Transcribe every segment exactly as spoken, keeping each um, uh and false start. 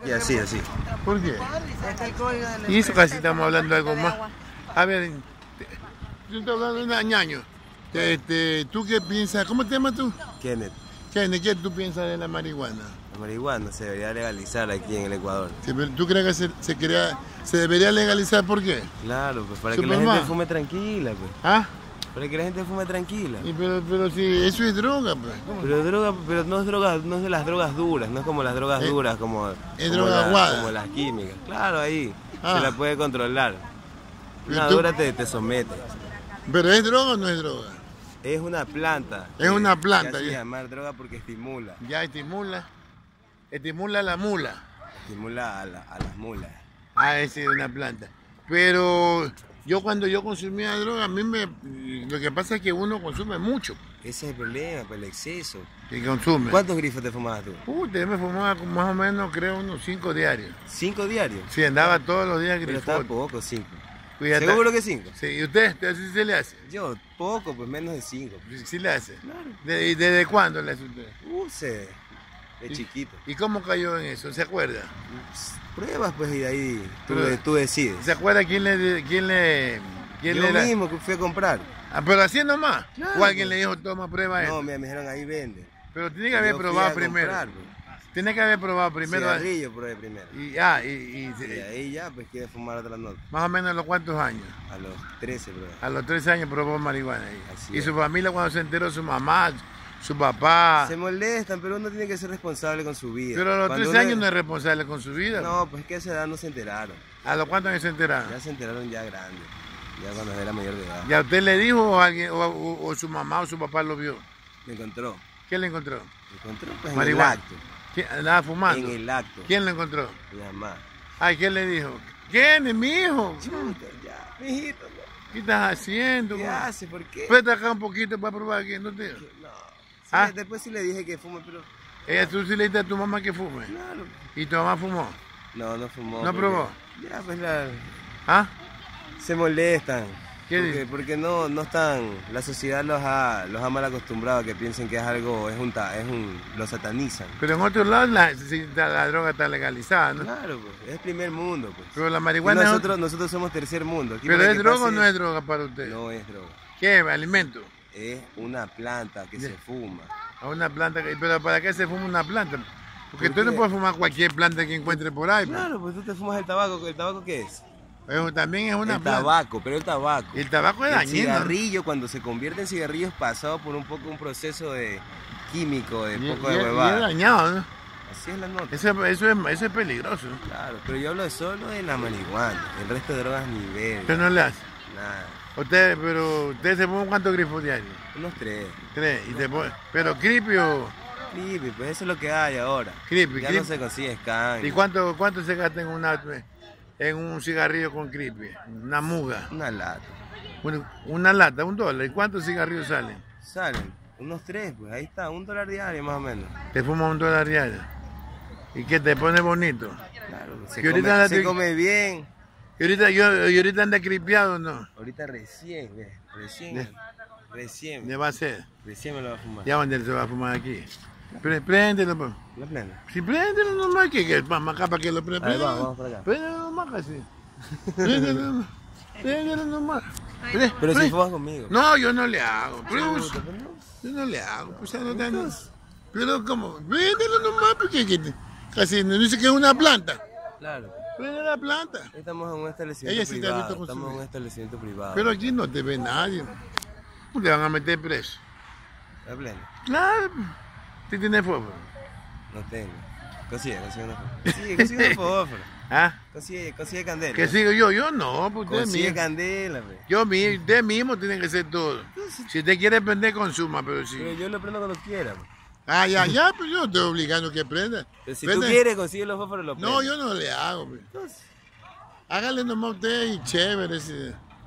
Y así, así. ¿Por qué? Y eso casi estamos hablando de algo más. A ver, te- yo estoy hablando de un ñaño. Este, ¿tú qué piensas? ¿Cómo te llamas tú? Kenneth, Kenneth, ¿qué tú piensas de la marihuana? la marihuana se debería legalizar aquí en el Ecuador. Sí, pero ¿tú crees que se, se, crea- se debería legalizar? ¿Por qué? Claro, pues para que la Superman. gente fume tranquila, pues. ¿Ah? Para que la gente fume tranquila. Y pero, pero si eso es droga, pues. ¿Cómo? Pero droga, pero no es droga, no es de las drogas duras, no es como las drogas Eh, duras, como, es como, droga la- aguada. como las químicas. Claro, ahí Ah. se la puede controlar. ¿Y Una tú? dura te, te somete. ¿Pero es droga o no es droga? Es una planta. Es que una planta, Se hace ya. llamar droga porque estimula. Ya estimula, estimula la mula. Estimula a, la- a las mulas. Ah, esa es una planta. Pero yo cuando yo consumía droga, a mí me... Lo que pasa es que uno consume mucho. Ese es el problema, pues el exceso. Que consume. ¿Cuántos grifos te fumabas tú? Uy, te me fumaba como más o menos, creo, unos cinco diarios. ¿Cinco diarios? Sí, andaba todos los días Pero está grifón. poco, cinco. Cuídate. ¿Seguro que cinco? Sí, ¿y usted? ¿Usted así se le hace? Yo, poco, pues menos de cinco. Sí, sí le hace. Claro. ¿De- ¿Y desde cuándo le hace usted? Uh, se- de ¿Y- chiquito. ¿Y cómo cayó en eso? ¿Se acuerda? Pruebas, pues, y de ahí tú, Pero- tú decides. ¿Se acuerda quién le... Quién le quién Yo le la- mismo que fui a comprar. Ah, pero así nomás. Claro, O alguien pues. le dijo, toma prueba No, esto. me, me dijeron ahí venden. Pero tiene que haber Yo fui probado a primero. comprar, pues. Tiene que haber probado primero. Cigarrillo probé primero. Y, ah, y, y- Y de ahí ya, pues, quiere fumar otra nota. más o menos a los cuántos años. A los trece, probé. A los trece años probó marihuana ahí. Así Y es. su familia cuando se enteró, su mamá, su papá. Se molestan, pero uno tiene que ser responsable con su vida. Pero a los Cuando trece uno- años no es responsable con su vida. No, pues que a esa edad no se enteraron. ¿A los cuántos años se enteraron? Ya se enteraron ya grandes. Ya cuando era mayor de edad. ¿Ya usted le dijo o alguien, o, o- o su mamá o su papá lo vio? Me encontró. ¿Quién le encontró? Me encontró pues Marihuana. en el acto. ¿Quién? Andaba fumando. En el acto. ¿Quién lo encontró? Mi mamá. Ay, ¿quién le dijo? ¿Quién es mi hijo? Chuta, ya, mijito, no. ¿Qué estás haciendo? ¿Qué güey? hace? ¿Por qué? Presta acá un poquito para probar que no te... No. Sí, ¿Ah? Después sí le dije que fume, pero Ella, tú sí le dijiste a tu mamá que fume. claro. ¿Y tu mamá fumó? No, no fumó. ¿No porque- probó? Ya, pues la... ¿Ah? se molestan. ¿Qué porque, dice? porque no, no están, la sociedad los ha, los ha mal acostumbrado a que piensen que es algo, es un, ta- es un, lo satanizan. Pero en otros lados la, sí, la- la droga está legalizada, ¿no? Claro, pues, es primer mundo, pues. Pero la Y marihuana es nosotros, otro- nosotros somos tercer mundo. Aquí ¿Pero para es que droga o pase- no es droga para usted? No es droga. ¿Qué? ¿Alimento? Es una planta que Ya. se fuma. A una planta. que- ¿Pero para qué se fuma una planta? Porque ¿Por tú no qué? puedes fumar cualquier planta que encuentre por ahí. pues. Claro, pues tú te fumas el tabaco. ¿El tabaco qué es? Pero también es una el planta. tabaco, pero el tabaco. El tabaco es El dañino. cigarrillo, cuando se convierte en cigarrillo, es pasado por un poco un proceso de químico, de Y, poco y- de y es huevada. dañado, ¿no? Así es la nota. Eso, eso, es, eso es peligroso. Claro, pero yo hablo solo de la marihuana. El resto de drogas ni ver. Usted no le hace. Nada. Usted, pero usted se pone cuántos grifos diarios. Unos tres. Tres. Y te pone- pero creepy o Creepy, pues eso es lo que hay ahora. creepy. Ya creepy. no se consigue scan. ¿Y cuánto, cuánto se gasta en una en un cigarrillo con creepy? Una muga. Una lata. Una, una lata, un dólar. ¿Y cuántos cigarrillos salen? Salen unos tres, pues ahí está, un dólar diario más o menos. Te fumas un dólar diario. ¿Y que te pone bonito? Claro, se, Y ahorita come, la se te- come bien. ¿Y ahorita, yo, y ahorita anda cripeado o no? Ahorita recién, ve, recién, Ya. recién, ¿Le va a hacer? recién me lo va a fumar. Ya dónde se va a fumar aquí. Pre- Préndelo, pues. ¿La plena? Si préndelo nomás, que, que vamos acá para que lo prenda. Ahí va, vamos por acá. Préndelo nomás, casi. Préndelo nomás. Préndelo nomás. Pre- Pero pre- si fumas conmigo. No, yo no le hago. Pero, Chuta, pero no. yo no le hago. Pues, ya no te ando- Pero como, préndelo nomás, porque que te- casi nos dice que es una planta. Claro. Prende la planta. Estamos en un establecimiento Ella sí te ha privado. visto consumir. Estamos en un establecimiento privado. Pero aquí no te ve nadie. Te van a meter preso. ¿La plena? Claro. ¿Tú tienes fósforo? No tengo. Consigue, consigue una Consigue, consigue un fósforo. ¿Ah? Consigue, consigue candela. ¿Qué sigo yo? Yo no, pues usted Consigue mismo. candela, pe. Yo mismo, usted mismo tiene que ser todo. Si usted quiere prender, consuma, pero sí. Pero yo lo prendo cuando quiera, pe. Ah, ya, ya, pues yo no estoy obligando que prenda. Pero si Prende. tú quieres, consigue los fósforos, los No, yo no le hago, pues. Entonces, Hágale nomás a usted y chévere. Sí.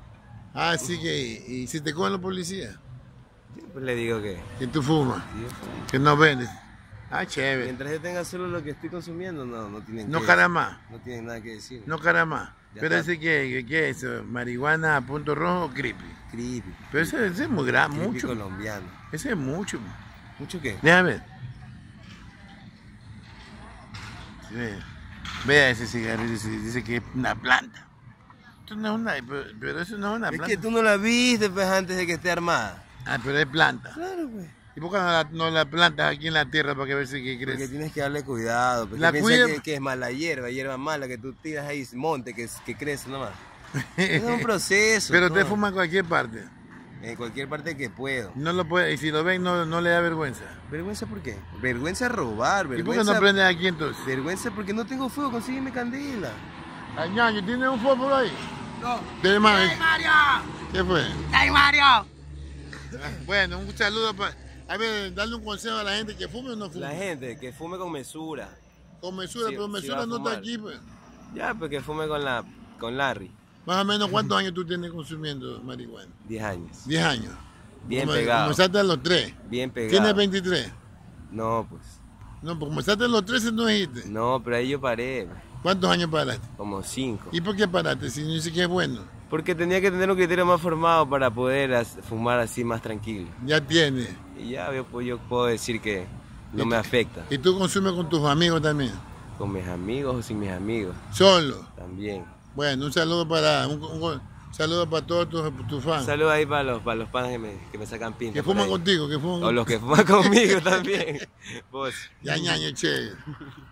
Ah, sí que, y, y si te cogen los policías, yo pues le digo que... que tú fumas, sí, yo fumo. que no vendes. Ah, chévere. Mientras yo tenga solo lo que estoy consumiendo, no, no tienen No que... cara más, No tienen nada que decir. no cara más. Ya Pero está. ese que, que, que es eso, marihuana a punto rojo, creepy. Creepy. Pero ese, ese es muy grande, Creepy mucho. colombiano. Ese es mucho. ¿Mucho qué? Déjame ver. Sí. Vea ese cigarrillo, dice, dice que es una planta. Esto no es una, pero, pero eso no es una Es planta. que tú no la viste pues antes de que esté armada. Ah, pero es planta. Claro, pues. ¿Y por qué no la, no la plantas aquí en la tierra para que veas que crece? Porque tienes que darle cuidado. Porque La piensa cuida- que, que es mala hierba, hierba mala, que tú tiras ahí, monte, que, que crece nomás. Es un proceso. Pero ¿no? usted fuma en cualquier parte. En cualquier parte que puedo. No lo puede, y si lo ven, no, no le da vergüenza. ¿Vergüenza por qué? Vergüenza robar, ¿Y por vergüenza... qué no prendes aquí entonces? Vergüenza porque no tengo fuego, consígueme candela. Ay, ñaño, ¿tiene un fuego por ahí? No. ¿Qué más? ¡Hey, Mario! ¿Qué fue? ¡Hey, Mario! Ah, Bueno, un saludo para... A ver, darle un consejo a la gente que fume o no fume. La gente que fume con mesura. Con mesura, Sí, pero sí mesura va a no está fumar. aquí, pues. Ya, pues que fume con la con Larry. Más o menos, ¿cuántos años tú tienes consumiendo marihuana? diez años. diez años. Bien Como- pegado. Comenzaste a los tres. Bien pegado. ¿Tienes veintitrés? No, pues. No, pues comenzaste a los trece, no dijiste. No, pero ahí yo paré. ¿Cuántos años paraste? Como cinco. ¿Y por qué paraste? Si no dice que es bueno. Porque tenía que tener un criterio más formado para poder as- fumar así más tranquilo. Ya tienes. Y ya yo, pues, yo puedo decir que no ¿Y me tú- afecta. ¿Y tú consumes con tus amigos también? Con mis amigos o sin mis amigos. Solo. También. Bueno, un saludo para un, un saludo para todos tus, tus fans. Saludos ahí para los, para los panes que me, que me sacan pinta. Que por fuman ahí. contigo, que fuman O los que fuman conmigo también. Vos. Ya, ñaño, che.